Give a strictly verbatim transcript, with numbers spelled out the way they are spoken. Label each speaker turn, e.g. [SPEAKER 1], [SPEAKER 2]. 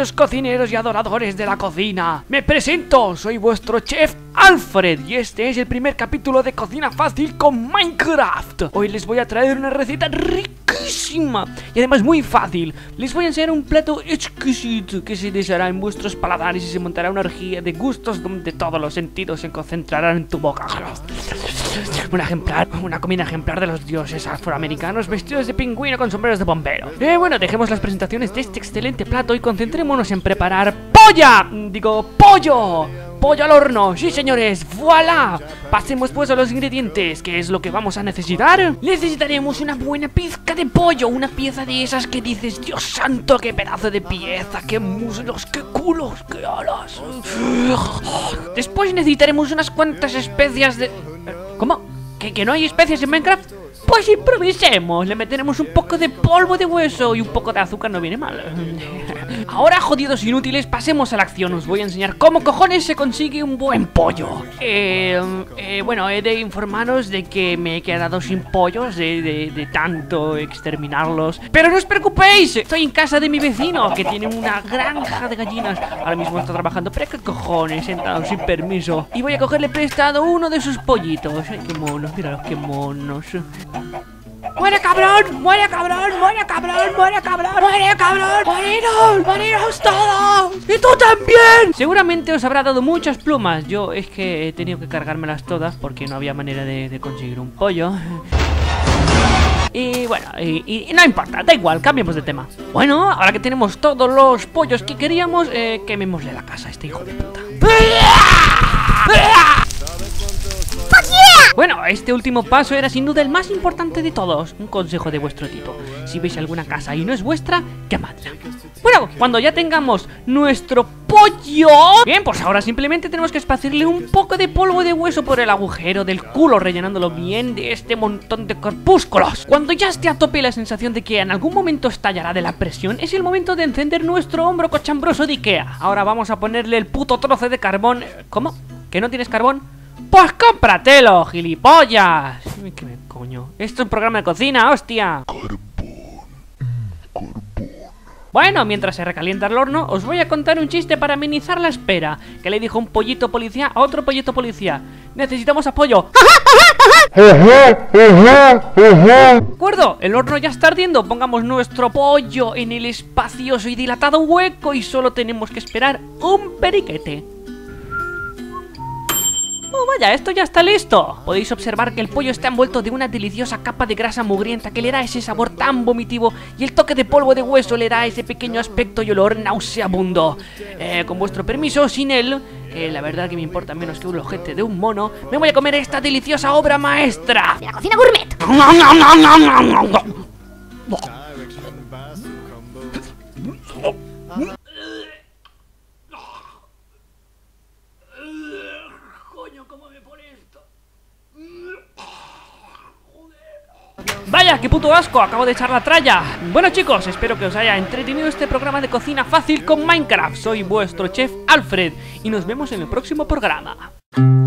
[SPEAKER 1] pequeños cocineros y adoradores de la cocina. Me presento, soy vuestro chef Alfred y este es el primer capítulo de Cocina Fácil con Minecraft. Hoy les voy a traer una receta riquísima y además muy fácil. Les voy a enseñar un plato exquisito que se deshará en vuestros paladares y se montará una orgía de gustos donde todos los sentidos se concentrarán en tu boca. Un ejemplar, una comida ejemplar de los dioses afroamericanos vestidos de pingüino con sombreros de bombero. Eh, bueno, dejemos las presentaciones de este excelente plato y concentrémonos en preparar ¡polla! Digo, ¡pollo! ¡Pollo al horno! ¡Sí, señores! ¡Voilá! Pasemos pues a los ingredientes. ¿Qué es lo que vamos a necesitar? Necesitaremos una buena pizca de pollo. Una pieza de esas que dices, Dios santo, qué pedazo de pieza, qué muslos, qué culos, qué alas. Después necesitaremos unas cuantas especias de... ¿Cómo? ¿Que, que no hay especias en Minecraft? Pues improvisemos, le meteremos un poco de polvo de hueso y un poco de azúcar no viene mal. Ahora, jodidos inútiles, pasemos a la acción. Os voy a enseñar cómo cojones se consigue un buen pollo. Eh, eh, bueno, he de informaros de que me he quedado sin pollos de, de, de tanto exterminarlos. Pero no os preocupéis, estoy en casa de mi vecino que tiene una granja de gallinas. Ahora mismo está trabajando, pero qué cojones, sentado sin permiso. Y voy a cogerle prestado uno de sus pollitos. Ay, qué monos, míralos, qué monos. ¡Muere, cabrón! ¡Muere, cabrón! ¡Muere, cabrón! ¡Muere, cabrón! ¡Muere, cabrón! ¡Moriros! ¡Moriros todos! ¡Y tú también! Seguramente os habrá dado muchas plumas. Yo es que he tenido que cargármelas todas porque no había manera de, de conseguir un pollo. Y bueno, y, y no importa, da igual, cambiemos de tema. Bueno, ahora que tenemos todos los pollos que queríamos, eh, quemémosle la casa a este hijo de puta. Bueno, este último paso era sin duda el más importante de todos. Un consejo de vuestro tipo: si veis alguna casa y no es vuestra, quemadla. Bueno, cuando ya tengamos nuestro pollo, bien, pues ahora simplemente tenemos que esparcirle un poco de polvo de hueso por el agujero del culo, rellenándolo bien de este montón de corpúsculos. Cuando ya esté a tope la sensación de que en algún momento estallará de la presión, es el momento de encender nuestro hombro cochambroso de Ikea. Ahora vamos a ponerle el puto trozo de carbón. ¿Cómo? ¿Que no tienes carbón? ¡Pues cómpratelo, gilipollas! ¿Qué me coño? Esto es un programa de cocina, hostia. Carbón, carbón. Bueno, mientras se recalienta el horno, os voy a contar un chiste para amenizar la espera. Que le dijo un pollito policía a otro pollito policía: necesitamos apoyo. ¿De acuerdo? El horno ya está ardiendo. Pongamos nuestro pollo en el espacioso y dilatado hueco y solo tenemos que esperar un periquete. ¡Oh, vaya! Esto ya está listo. Podéis observar que el pollo está envuelto de una deliciosa capa de grasa mugrienta que le da ese sabor tan vomitivo, y el toque de polvo de hueso le da ese pequeño aspecto y olor nauseabundo. Eh, con vuestro permiso, sin él, eh, la verdad que me importa menos que un ojete de un mono, me voy a comer esta deliciosa obra maestra
[SPEAKER 2] de la cocina gourmet.
[SPEAKER 1] ¡Vaya, qué puto asco! Acabo de echar la tralla. Bueno, chicos, espero que os haya entretenido este programa de Cocina Fácil con Minecraft. Soy vuestro chef Alfred y nos vemos en el próximo programa.